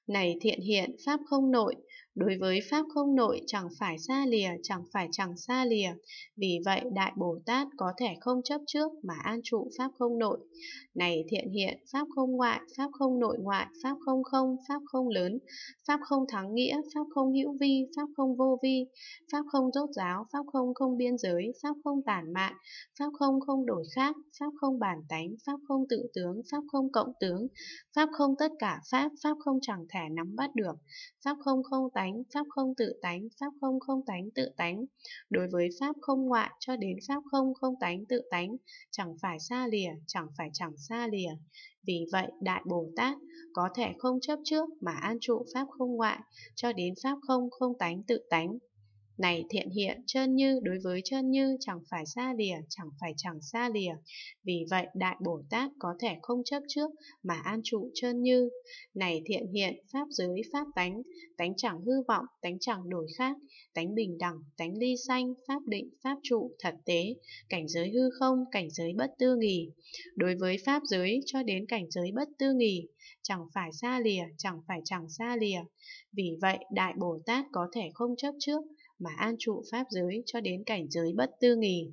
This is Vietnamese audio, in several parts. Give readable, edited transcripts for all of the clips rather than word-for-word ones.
Này thiện hiện pháp không nội, đối với pháp không nội chẳng phải xa lìa, chẳng phải chẳng xa lìa. Vì vậy Đại Bồ Tát có thể không chấp trước mà an trụ pháp không nội. Này thiện hiện pháp không ngoại, pháp không nội ngoại, pháp không không, pháp không lớn, pháp không thắng nghĩa, pháp không hữu vi, pháp không vô vi, pháp không rốt ráo, pháp không không biên giới, pháp không tản mạn, pháp không không đổi khác, pháp không bản tánh, pháp không tự tướng, pháp không cộng tướng, pháp không tất cả pháp, pháp không chẳng thể nắm bắt được, pháp không không tánh, pháp không tự tánh, pháp không không tánh tự tánh. Đối với pháp không ngoại cho đến pháp không không tánh tự tánh, chẳng phải xa lìa, chẳng phải chẳng xa lìa. Vì vậy Đại Bồ Tát có thể không chấp trước mà an trụ pháp không ngoại cho đến pháp không không tánh tự tánh. Này thiện hiện chơn như, đối với chơn như chẳng phải xa lìa, chẳng phải chẳng xa lìa. Vì vậy Đại Bồ Tát có thể không chấp trước mà an trụ chơn như. Này thiện hiện pháp giới pháp tánh, tánh chẳng hư vọng, tánh chẳng đổi khác, tánh bình đẳng, tánh ly sanh, pháp định, pháp trụ, thật tế, cảnh giới hư không, cảnh giới bất tư nghì. Đối với pháp giới cho đến cảnh giới bất tư nghì, chẳng phải xa lìa, chẳng phải chẳng xa lìa. Vì vậy Đại Bồ Tát có thể không chấp trước mà an trụ pháp giới cho đến cảnh giới bất tư nghì.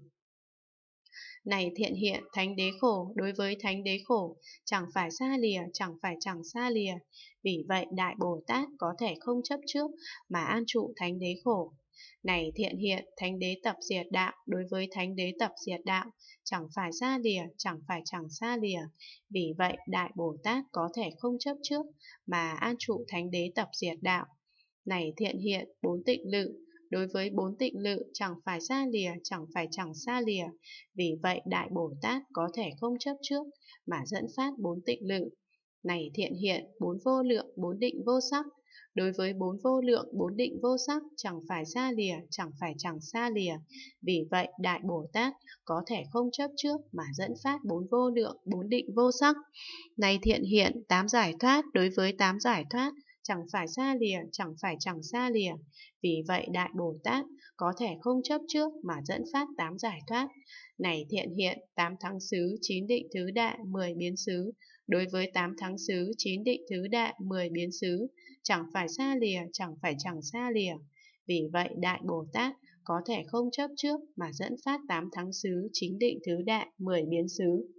Này thiện hiện thánh đế khổ, đối với thánh đế khổ chẳng phải xa lìa, chẳng phải chẳng xa lìa. Vì vậy Đại Bồ Tát có thể không chấp trước mà an trụ thánh đế khổ. Này thiện hiện thánh đế tập diệt đạo, đối với thánh đế tập diệt đạo chẳng phải xa lìa, chẳng phải chẳng xa lìa. Vì vậy Đại Bồ Tát có thể không chấp trước mà an trụ thánh đế tập diệt đạo. Này thiện hiện bốn tịnh lự, đối với bốn tịnh lự chẳng phải xa lìa, chẳng phải chẳng xa lìa. Vì vậy Đại Bồ Tát có thể không chấp trước mà dẫn phát bốn tịnh lự. Này thiện hiện bốn vô lượng, bốn định vô sắc, đối với bốn vô lượng, bốn định vô sắc chẳng phải xa lìa, chẳng phải chẳng xa lìa. Vì vậy Đại Bồ Tát có thể không chấp trước mà dẫn phát bốn vô lượng, bốn định vô sắc. Này thiện hiện tám giải thoát, đối với tám giải thoát chẳng phải xa lìa, chẳng phải chẳng xa lìa. Vì vậy Đại Bồ Tát có thể không chấp trước mà dẫn phát tám giải thoát. Này thiện hiện tám thắng xứ, chín định thứ đại, 10 biến xứ, đối với tám thắng xứ, chín định thứ đại, 10 biến xứ chẳng phải xa lìa, chẳng phải chẳng xa lìa. Vì vậy Đại Bồ Tát có thể không chấp trước mà dẫn phát tám thắng xứ, chín định thứ đại, 10 biến xứ.